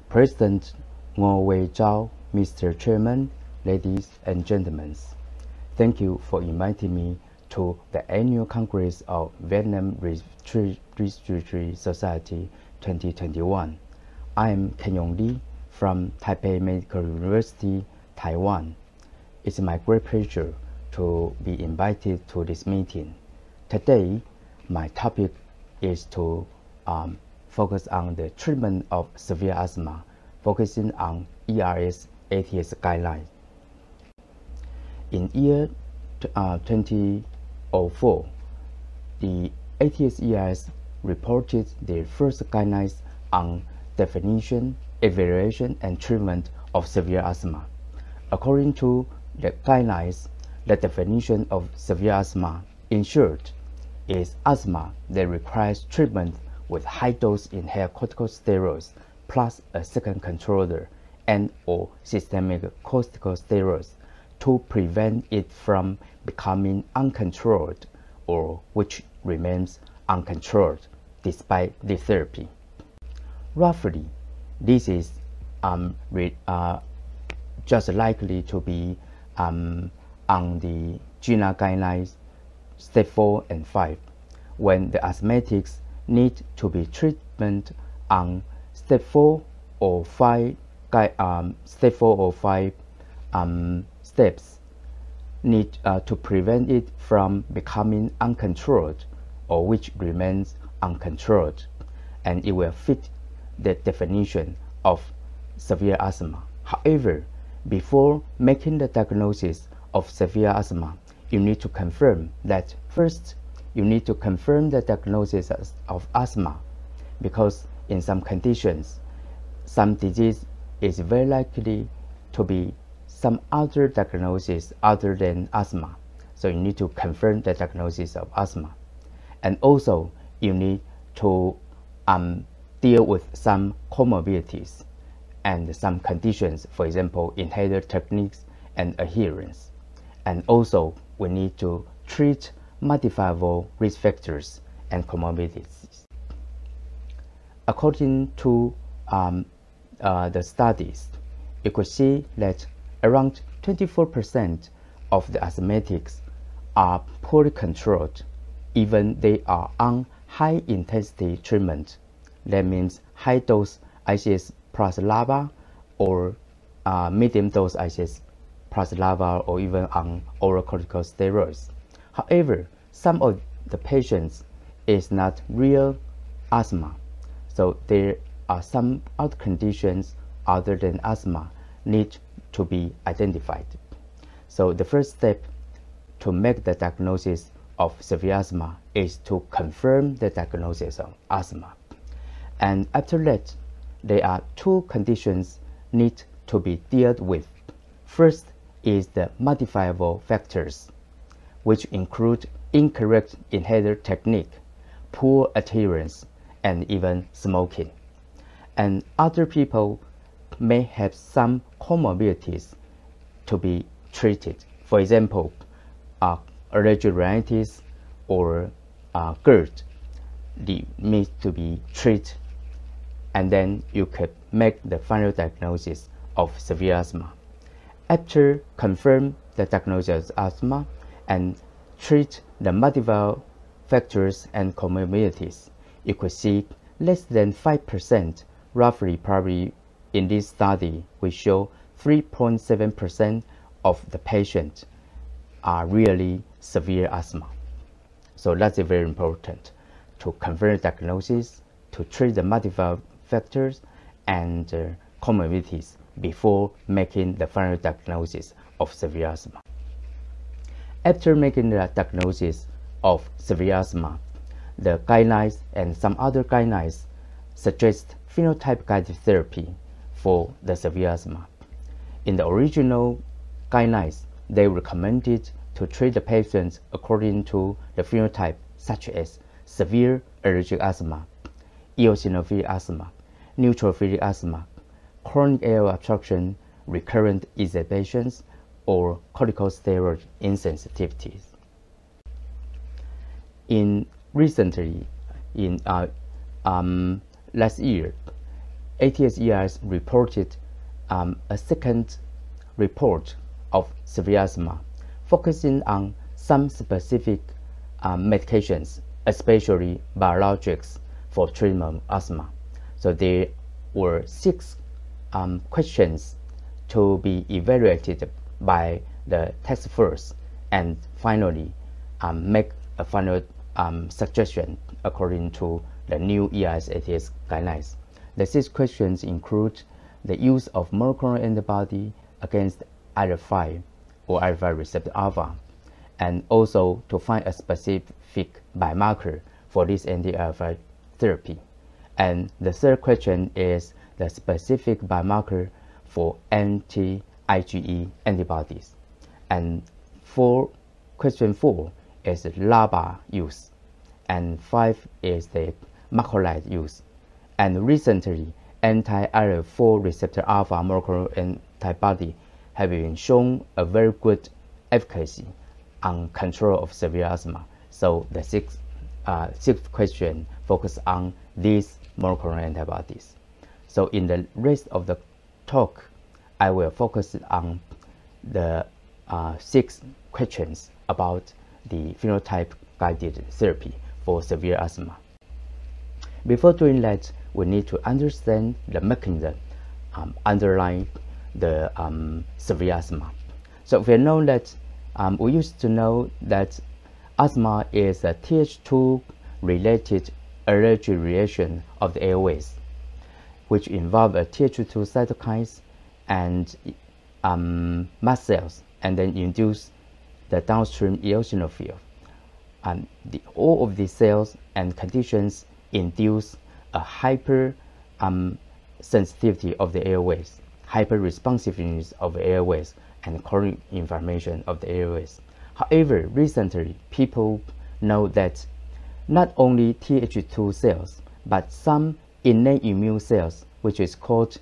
President Ngo Wei Zhao, Mr. Chairman, ladies and gentlemen, thank you for inviting me to the Annual Congress of Vietnam Respiratory Society 2021. I am Ken Yong Lee from Taipei Medical University, Taiwan. It's my great pleasure to be invited to this meeting. Today, my topic is to focus on the treatment of severe asthma, focusing on ERS ATS guidelines. In year 2004, the ATS-ERS reported their first guidelines on definition, evaluation, and treatment of severe asthma. According to the guidelines, the definition of severe asthma, in short, is asthma that requires treatment with high-dose inhaled corticosteroids plus a second controller and/or systemic corticosteroids to prevent it from becoming uncontrolled or which remains uncontrolled despite the therapy. Roughly, this is just likely to be on the GINA guidelines step 4 and 5 when the asthmatics need to be treatment on step 4 or 5 steps need to prevent it from becoming uncontrolled or which remains uncontrolled, and it will fit the definition of severe asthma. However, before making the diagnosis of severe asthma, you need to confirm that first you need to confirm the diagnosis of asthma, because in some conditions, some disease is very likely to be some other diagnosis other than asthma. So you need to confirm the diagnosis of asthma. And also, you need to deal with some comorbidities and some conditions, for example, inhaler techniques and adherence. And also, we need to treat modifiable risk factors and comorbidities. According to the studies, you could see that around 24% of the asthmatics are poorly controlled, even they are on high-intensity treatment. That means high-dose ICS plus LABA or medium-dose ICS plus LABA or even on oral corticosteroids. However, some of the patients is not real asthma, so there are some other conditions other than asthma need to be identified. So the first step to make the diagnosis of severe asthma is to confirm the diagnosis of asthma. And after that, there are two conditions need to be dealt with. First is the modifiable factors, which include incorrect inhaler technique, poor adherence, and even smoking. And other people may have some comorbidities to be treated. For example, allergic rhinitis or GERD needs to be treated, and then you could make the final diagnosis of severe asthma. After confirm the diagnosis of asthma and treat the modifiable factors and comorbidities, you could see less than 5%, roughly probably in this study, we show 3.7% of the patients are really severe asthma. So that's very important to confirm diagnosis, to treat the modifiable factors and comorbidities before making the final diagnosis of severe asthma. After making the diagnosis of severe asthma, the guidelines and some other guidelines suggest phenotype-guided therapy for the severe asthma. In the original guidelines, they recommended to treat the patients according to the phenotype such as severe allergic asthma, eosinophilic asthma, neutrophilic asthma, chronic air obstruction, recurrent exacerbations, or corticosteroid insensitivities. Recently, in last year, ATS-ERS reported a second report of severe asthma, focusing on some specific medications, especially biologics for treatment of asthma. So there were 6 questions to be evaluated by the task force, and finally make a final suggestion according to the new ERS ATS guidelines. The 6 questions include the use of monoclonal antibody against IL-5 or IL-5 receptor alpha, and also to find a specific biomarker for this anti-IL-5 therapy. And the third question is the specific biomarker for anti-IgE antibodies. And question 4 is the LABA use, and 5 is the macrolide use. And recently, anti-IL-4 receptor alpha monoclonal antibody have been shown a very good efficacy on control of severe asthma. So the sixth question focus on these monoclonal antibodies. So in the rest of the talk, I will focus on the 6 questions about the phenotype guided therapy for severe asthma. Before doing that, we need to understand the mechanism underlying the severe asthma. So we know that we used to know that asthma is a Th2 related allergic reaction of the airways, which involve a Th2 cytokines and mast cells, and then induce the downstream eosinophil. All of these cells and conditions induce a hyper sensitivity of the airways, hyper responsiveness of the airways, and chronic inflammation of the airways. However, recently people know that not only Th2 cells, but some innate immune cells, which is called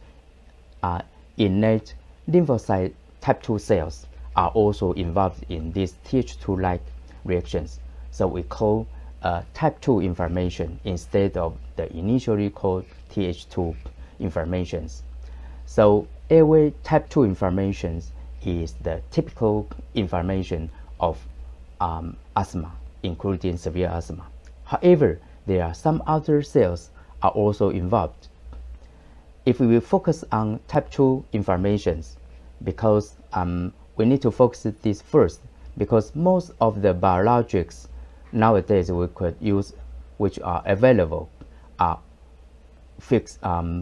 innate lymphocyte type 2 cells, are also involved in these Th2-like reactions. So we call type 2 inflammation instead of the initially called Th2 inflammations. So airway type 2 inflammations is the typical inflammation of asthma, including severe asthma. However, there are some other cells are also involved. If we will focus on type 2 inflammations, because we need to focus this first, because most of the biologics nowadays we could use, which are available, are focus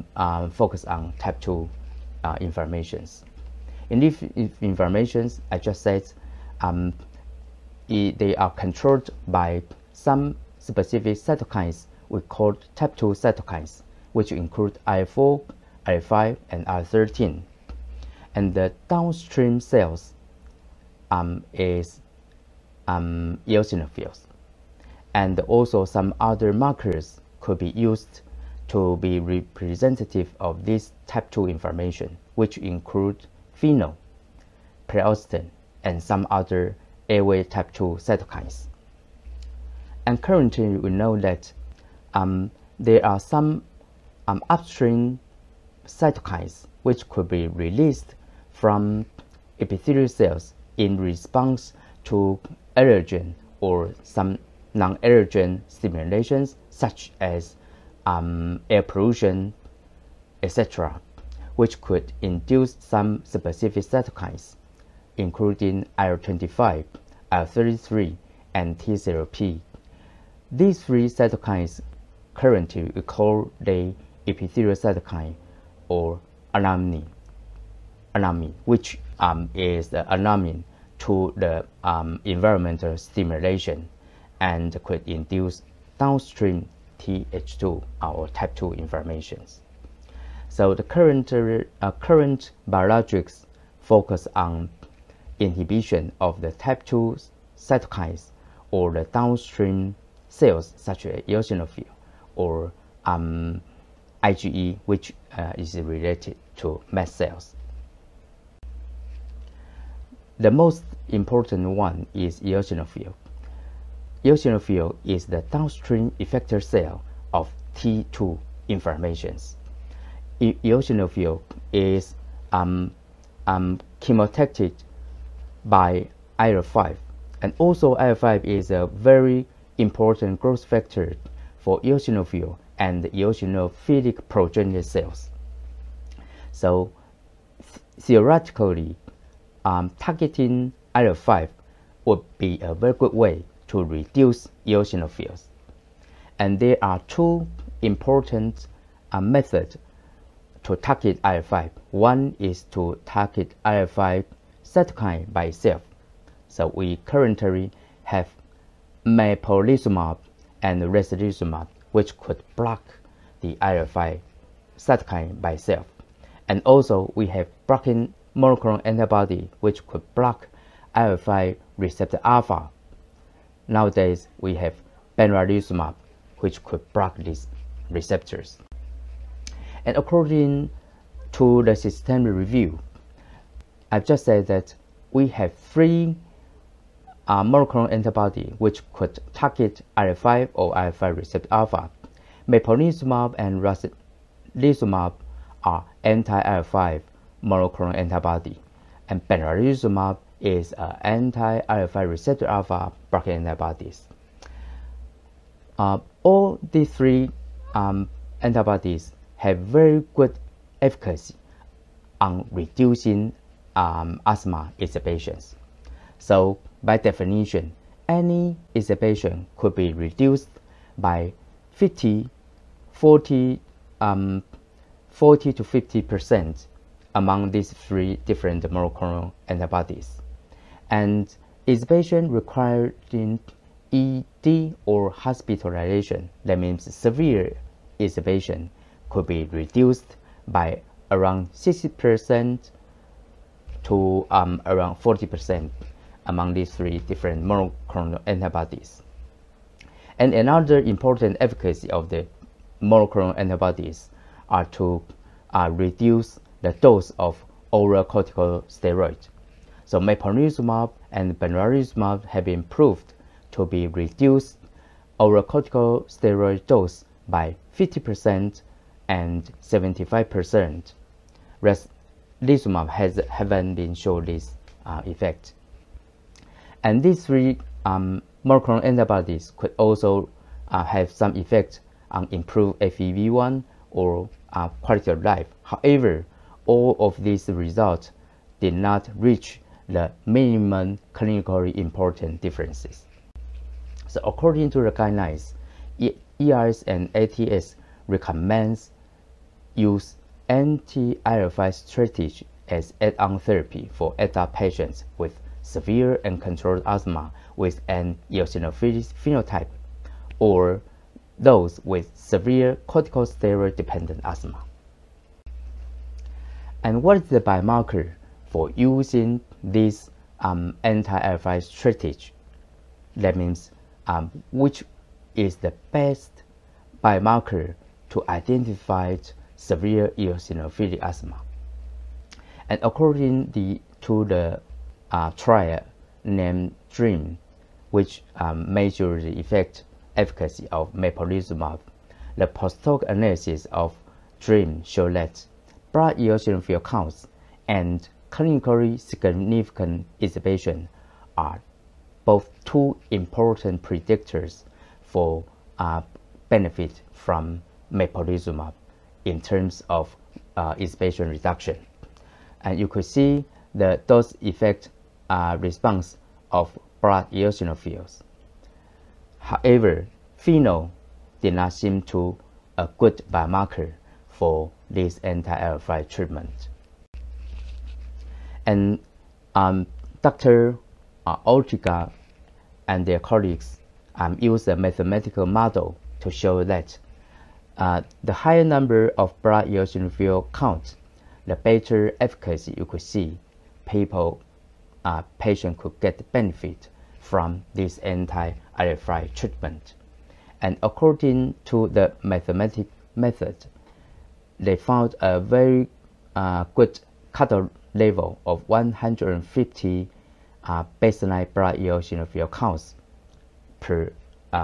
on type 2 inflammations. In these inflammations, I just said they are controlled by some specific cytokines we call type 2 cytokines, which include IL-4, IL-5, and IL-13. And the downstream cells is eosinophils. And also some other markers could be used to be representative of this type 2 inflammation, which include FeNO, periostin, and some other airway type 2 cytokines. And currently we know that there are some upstream cytokines which could be released from epithelial cells in response to allergen or some non-allergen stimulations such as air pollution, etc., which could induce some specific cytokines, including IL-25, IL-33, and TSLP. These 3 cytokines currently we call the epithelial cytokine or alarmin, which is the alarmin to the environmental stimulation and could induce downstream Th2 or type 2 inflammations. So the current biologics focus on inhibition of the type 2 cytokines or the downstream cells such as eosinophil or IgE, which is related to mast cells. The most important one is eosinophil. Eosinophil is the downstream effector cell of T2 inflammations. eosinophil is chemotaxed by IL-5, and also IL-5 is a very important growth factor for eosinophil and eosinophilic progenitor cells. So theoretically, targeting IL-5 would be a very good way to reduce eosinophils. And there are two important methods to target IL-5. One is to target IL-5 cytokine by itself. So we currently have mepolizumab and rituximab, which could block the IL-5 cytokine by itself. And also we have blocking monoclonal antibody, which could block IL-5 receptor alpha. Nowadays we have benralizumab, which could block these receptors. And according to the systemic review, I've just said that we have three monoclonal antibody which could target IL-5 or IL-5 receptor alpha. Mepolizumab and rituximab are anti-IL-5 monoclonal antibody, and benralizumab is anti-IL-5 receptor alpha blocking antibodies. All these three antibodies have very good efficacy on reducing asthma exacerbations. So by definition, any exacerbation could be reduced by 40 to 50% among these three different monoclonal antibodies. And exacerbation requiring ED or hospitalization, that means severe exacerbation, could be reduced by around 60% to around 40% among these three different monoclonal antibodies. And another important efficacy of the monoclonal antibodies are to reduce the dose of oral corticosteroid. So mepolizumab and benralizumab have been proved to be reduced oral corticosteroid dose by 50% and 75%. Rituximab haven't been shown this effect. And these three monoclonal antibodies could also have some effect on improved FEV1 or quality of life. However, all of these results did not reach the minimum clinically important differences. So according to the guidelines, ERS and ATS recommends use anti-IL-5 strategy as add-on therapy for adult patients with severe and controlled asthma with an eosinophilic phenotype, or those with severe corticosteroid-dependent asthma. And what is the biomarker for using this anti-IL-5 strategy? That means which is the best biomarker to identify severe eosinophilic asthma. And according to the trial named DREAM, which measures the efficacy of mepolizumab, the post-hoc analysis of DREAM showed that blood eosinophil counts and clinically significant exacerbation are both two important predictors for benefit from mepolizumab in terms of exacerbation reduction. And you could see the dose effect response of blood eosinophils. However, FeNO did not seem to a good biomarker for this anti-IL-5 treatment. And Dr. Ortega and their colleagues used a mathematical model to show that the higher number of blood eosinophil counts, the better efficacy you could see. Patient could get benefit from this anti-IL-5 treatment. And according to the mathematical method, they found a very good cutoff level of 150 baseline blood eosinophil counts per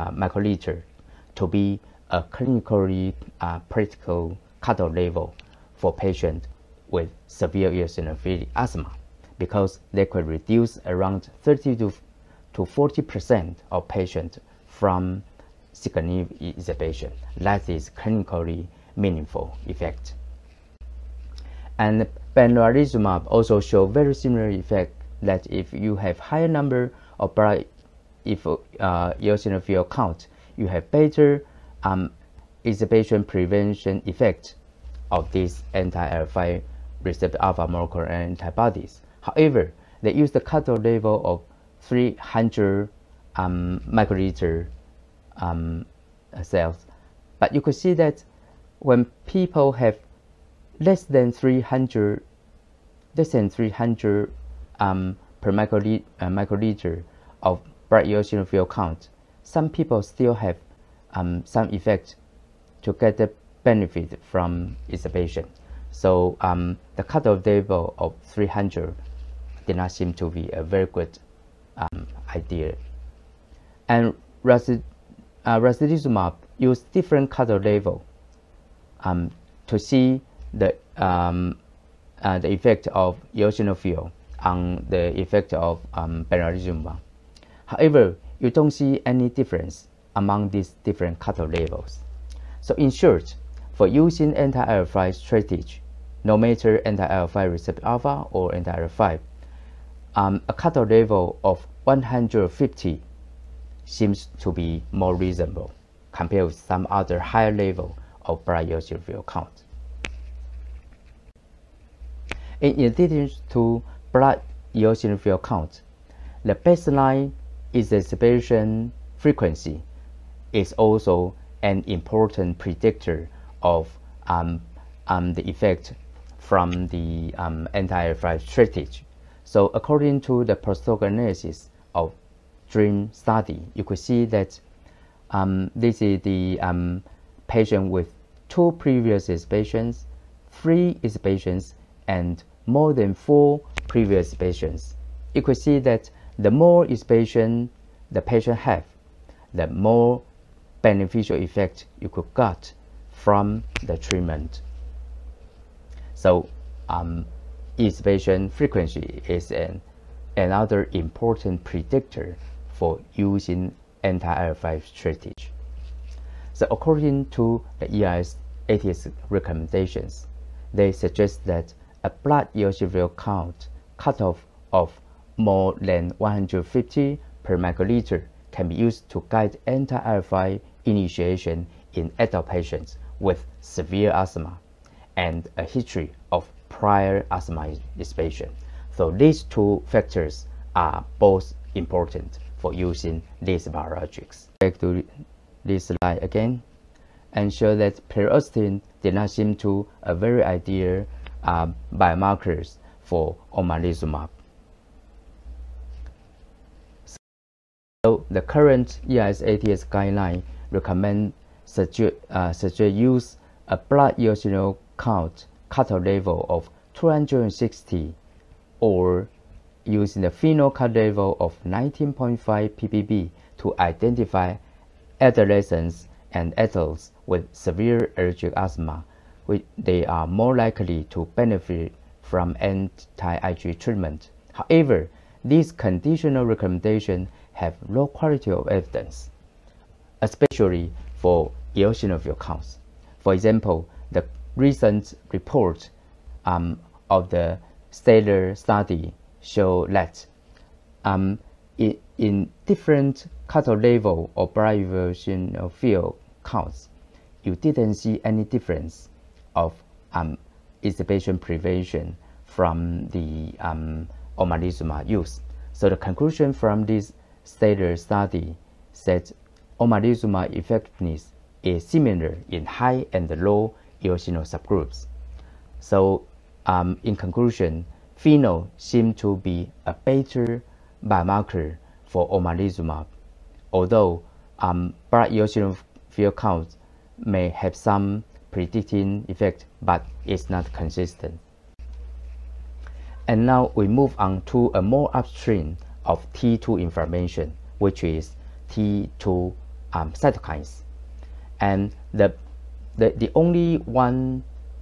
microliter to be a clinically practical cutoff level for patients with severe eosinophilic asthma, because they could reduce around 30 to 40% of patients from significant exacerbation. That is clinically meaningful effect. And benralizumab also show very similar effect, that if you have higher number of blood eosinophil count, you have better exacerbation prevention effect of these anti-IL-5 receptor alpha molecular antibodies. However, they use the cutoff level of 300 microliter cells, but you could see that when people have less than 300 per microliter of blood eosinophil count, some people still have some effect to get the benefit from exacerbation. So the cutoff level of 300 did not seem to be a very good idea. And rasulimumab used different cutoff level to see the effect of eosinophil on the effect of benralizumab. However, you don't see any difference among these different cutoff levels. So in short, for using anti-IL-5 strategy, no matter anti-IL-5 receptor alpha or anti-IL-5, a cutoff level of 150 seems to be more reasonable compared with some other higher level of blood eosinophil count. In addition to blood eosinophil count, the baseline exacerbation frequency is also an important predictor of the effect from the anti-IL-5 strategy. So according to the post-hoc analysis of DREAM study, you could see that this is the patient with 2 previous exacerbations, 3 exacerbations, and more than 4 previous exacerbations. You could see that the more exacerbation the patient have, the more beneficial effect you could get from the treatment. So exacerbation frequency is another important predictor for using anti-IL-5 strategy. So according to the ERS ATS recommendations, they suggest that a blood eosinophil count cutoff of more than 150 per microliter can be used to guide anti-IL-5 initiation in adult patients with severe asthma and a history of prior asthma exacerbation. So these 2 factors are both important for using these biologics. Back to this slide again and show that periostin did not seem to a very ideal biomarkers for omalizumab. So the current ERS ATS guideline recommend suggest use a blood eosinophil count cutoff level of 260 or using the FeNO cut level of 19.5 ppb to identify adolescents and adults with severe allergic asthma, which they are more likely to benefit from anti-IgE treatment. However, these conditional recommendations have low quality of evidence, especially for eosinophil counts. For example, the recent report of the STELLAR study show that in different cutoff level of blood eosinophil counts, you didn't see any difference of exacerbation prevention from the omalizumab use. So the conclusion from this STELLAR study said omalizumab effectiveness is similar in high and low eosinophil subgroups. So in conclusion, FeNO seemed to be a better biomarker for omalizumab, although blood eosinophil count may have some predicting effect, but it's not consistent. And now we move on to a more upstream of T2 inflammation, which is T2 cytokines. And the only one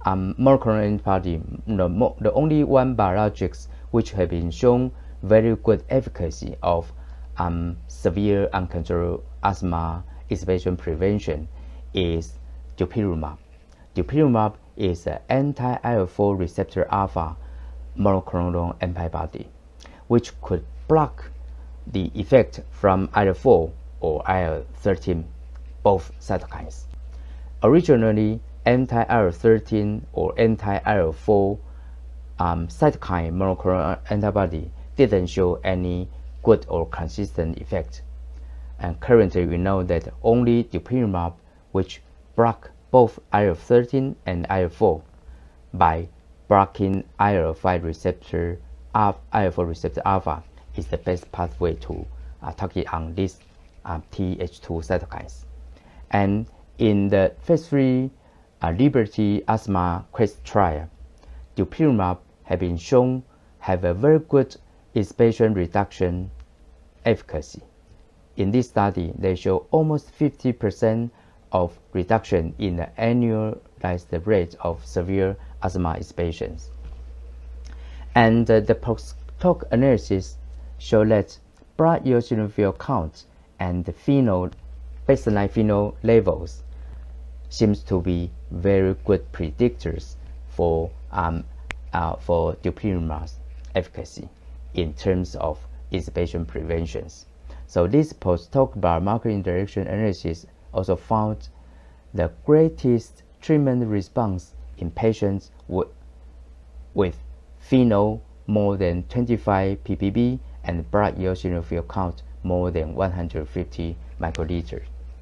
monoclonal antibody, the only one biologics which have been shown very good efficacy of severe uncontrolled asthma exacerbation prevention is dupilumab. Dupilumab is an anti-IL-4 receptor alpha monoclonal antibody, which could block the effect from IL-4 or IL-13, both cytokines. Originally, anti-IL-13 or anti-IL-4 cytokine monoclonal antibody didn't show any good or consistent effect. And currently, we know that only dupilumab, which block both IL-13 and IL-4 by blocking IL-4 receptor alpha, is the best pathway to target on these Th2 cytokines. And in the phase 3 Liberty Asthma Quest trial, dupilumab have been shown have a very good exacerbation reduction efficacy. In this study, they show almost 50% of reduction in the annualized rate of severe asthma exacerbations. And the post-hoc analysis show that blood eosinophil count and the baseline FeNO levels seems to be very good predictors for dupilumab's efficacy in terms of exacerbation preventions. So this post-hoc biomarker interaction analysis also found the greatest treatment response in patients with FeNO more than 25 ppb and blood eosinophil count more than 150 microliters.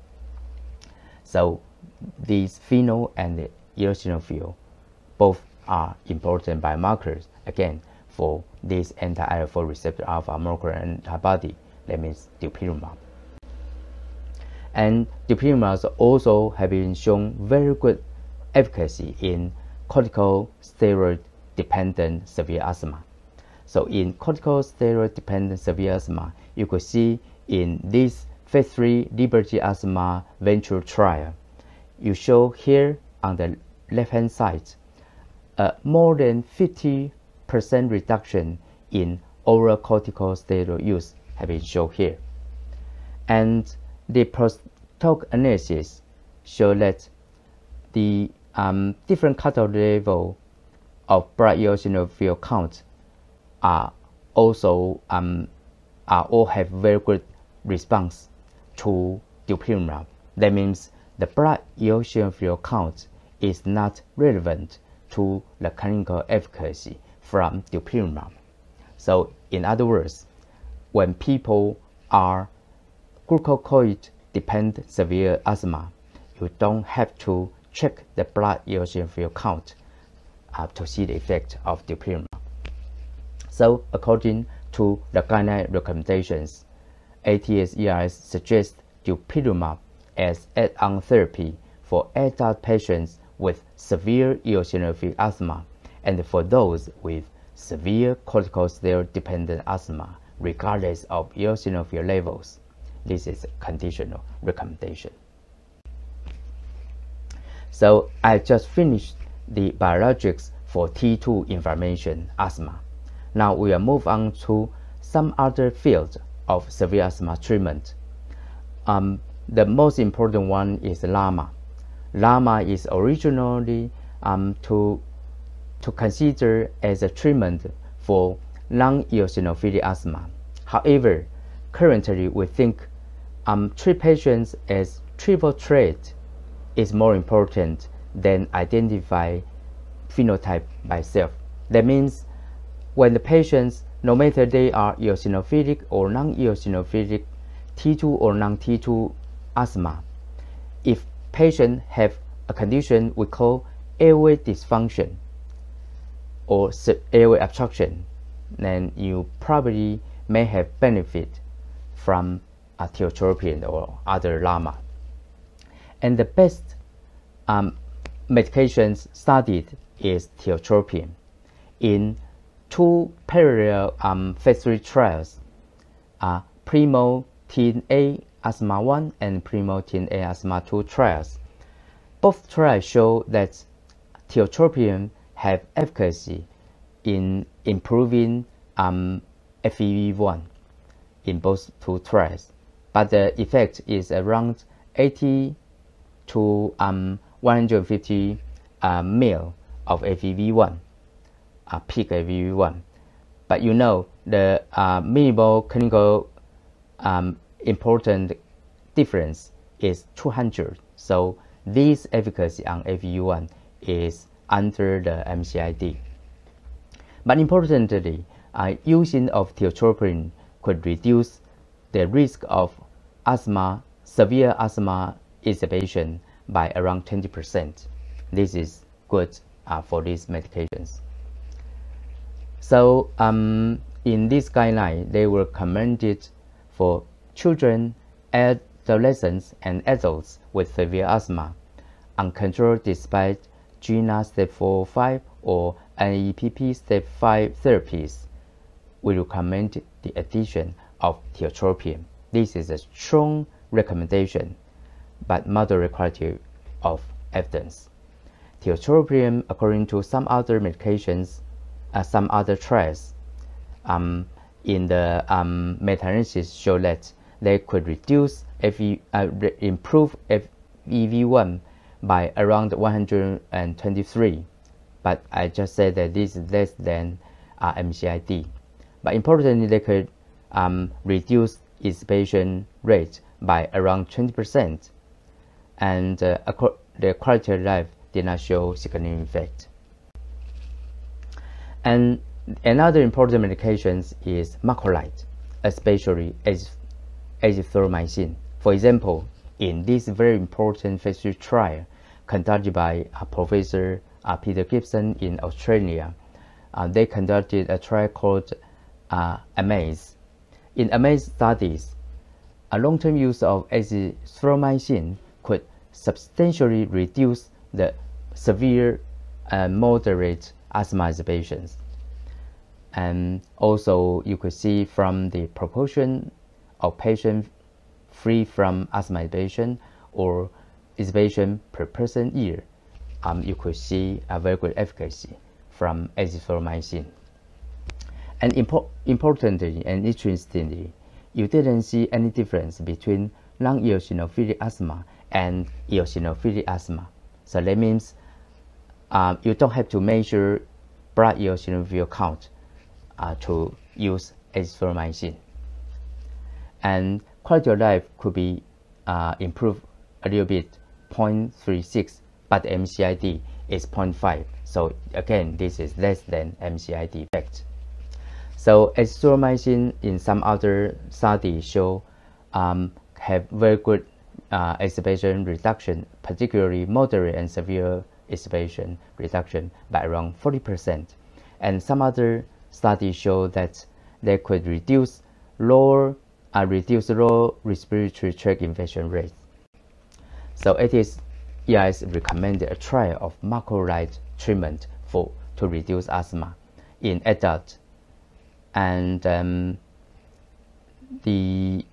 So these FeNO and eosinophil both are important biomarkers, again, for this anti-IL-4 receptor alpha monoclonal antibody, that means dupilumab. And dupilumab also have been shown very good efficacy in corticosteroid-dependent severe asthma. So in corticosteroid-dependent severe asthma, you could see in this phase 3 Liberty Asthma Venture trial, you show here on the left-hand side, more than 50% reduction in oral corticosteroid use have been shown here. And the post-hoc analysis show that the different cutoff level of blood eosinophil count are also all have very good response to dupilumab. That means the blood eosinophil count is not relevant to the clinical efficacy from dupilumab. So in other words, when people are glucocorticoid dependent severe asthma, you don't have to check the blood eosinophil count to see the effect of dupilumab. So according to the guideline recommendations, ATS/ERS suggests dupilumab as add-on therapy for adult patients with severe eosinophil asthma and for those with severe corticosteroid-dependent asthma, regardless of eosinophil levels. This is a conditional recommendation. So I just finished the biologics for T2 inflammation asthma. Now we will move on to some other fields of severe asthma treatment. The most important one is LAMA. LAMA is originally to consider as a treatment for non-eosinophilic asthma. However, currently we think treat patients as triple threat is more important than identify phenotype by itself. That means when the patients, no matter they are eosinophilic or non-eosinophilic, T2 or non-T2 asthma, if patients have a condition we call airway dysfunction or airway obstruction, then you probably may have benefit from a tiotropium or other LAMA. And the best medications studied is tiotropium. In 2 parallel phase 3 trials, PRIMO-TEEN-A asthma 1 and PRIMO-TEEN-A asthma 2 trials. Both trials show that tiotropium have efficacy in improving FEV1 in both two trials, but the effect is around 80 to 150 ml of FEV1, peak FEV1. But you know the minimal clinical important difference is 200. So this efficacy on FEV1 is under the MCID. But importantly, using of tiotropium could reduce the risk of asthma, severe asthma exacerbation by around 20%. This is good for these medications. So in this guideline, they were recommended for children, adolescents, and adults with severe asthma, uncontrolled despite GINA step 4-5 or NEPP step 5 therapies. We recommend the addition of tiotropium. This is a strong recommendation, but moderate quality of evidence. Tiotropium, according to some other medications, some other trials, in the meta-analysis show that they could improve FEV1 by around 123. But I just said that this is less than MCID. But importantly, they could reduce exacerbation rate by around 20%, and the quality of life did not show significant effect. And another important medication is macrolide, especially azithromycin. For example, in this very important phase 3 trial conducted by Professor Peter Gibson in Australia, they conducted a trial called AMAZE. In AMAZE studies, a long-term use of azithromycin could substantially reduce the severe and moderate asthma exacerbations. And also you could see from the proportion of patients free from asthma exacerbation or exacerbation per person year, you could see a very good efficacy from azithromycin. And importantly and interestingly, you didn't see any difference between non-eosinophilic asthma and eosinophilic asthma. So that means you don't have to measure blood eosinophil count to use azithromycin. And quality of life could be improved a little bit, 0.36, but the MCID is 0.5. So again, this is less than MCID effect. So azithromycin in some other studies show have very good exacerbation reduction, particularly moderate and severe exacerbation reduction by around 40%. And some other studies show that they could reduce low respiratory tract infection rates. So EIS recommended a trial of macrolide treatment to reduce asthma in adults, and they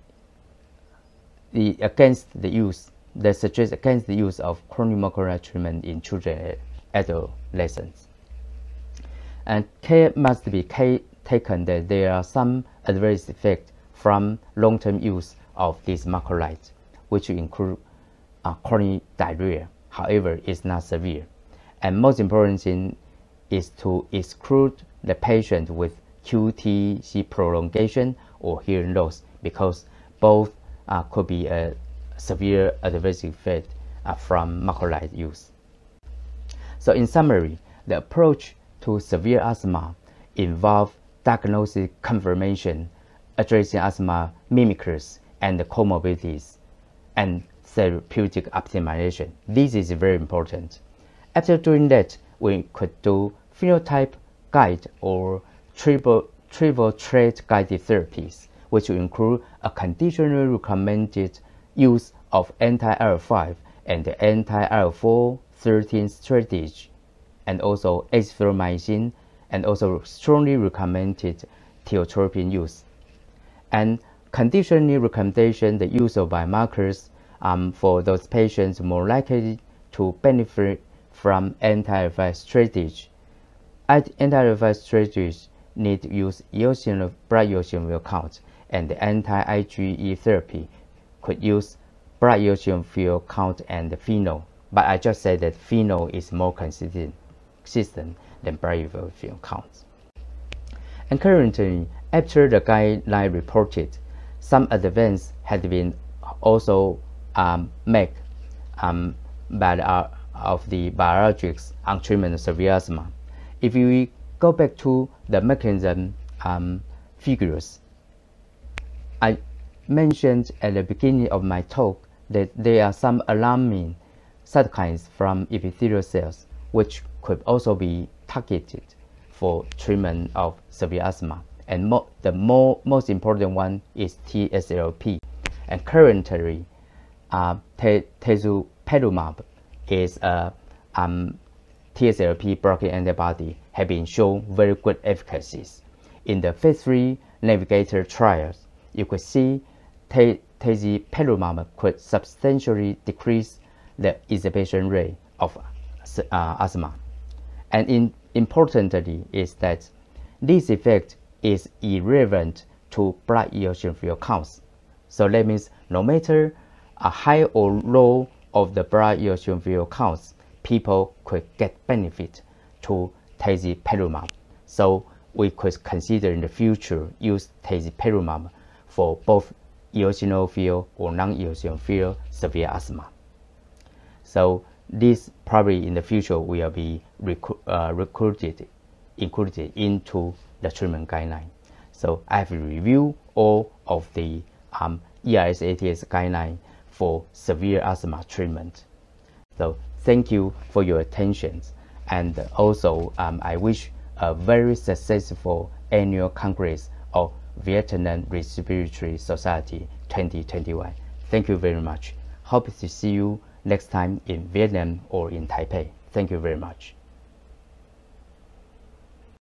suggest against the use of chronic macrolide treatment in children and adolescents. And care must be taken that there are some adverse effects from long-term use of this macrolide, which include chronic diarrhea. However, it's not severe. And most important thing is to exclude the patient with QTc prolongation or hearing loss, because both could be a severe adverse effect from macrolide use. So in summary, the approach to severe asthma involves diagnostic confirmation, addressing asthma mimickers and comorbidities, and therapeutic optimization. This is very important. After doing that, we could do phenotype guide or triple threat guided therapies, which will include a conditionally recommended use of anti-IL-5 and the anti-IL-4/13 strategy, and also azithromycin, and also strongly recommended tiotropium use. And conditionally recommendation the use of biomarkers for those patients more likely to benefit from antiretroviral strategy. Antiretroviral strategies need to use blood eosinophil count, and the anti-IgE therapy could use blood eosinophil count and FeNO. But I just said that FeNO is more consistent than blood eosinophil counts. And currently, after the guideline reported, some advances had been also made of the biologics on treatment of severe asthma. If we go back to the mechanism figures, I mentioned at the beginning of my talk that there are some alarming cytokines from epithelial cells which could also be targeted for treatment of severe asthma. And the most important one is TSLP. And currently, tezepelumab is a TSLP blocking antibody, have been shown very good efficacies. In the phase 3 Navigator trials, you could see tezepelumab could substantially decrease the exacerbation rate of asthma. And importantly is that this effect is irrelevant to blood eosinophil counts. So that means no matter a high or low of the blood eosinophil counts, people could get benefit to tezepelumab. So we could consider in the future use tezepelumab for both eosinophil or non-eosinophil severe asthma. So this probably in the future will be included into the treatment guideline. So I have reviewed all of the ERS-ATS guideline for severe asthma treatment. So thank you for your attention, and also I wish a very successful annual Congress of Vietnam Respiratory Society 2021. Thank you very much. Hope to see you next time in Vietnam or in Taipei. Thank you very much.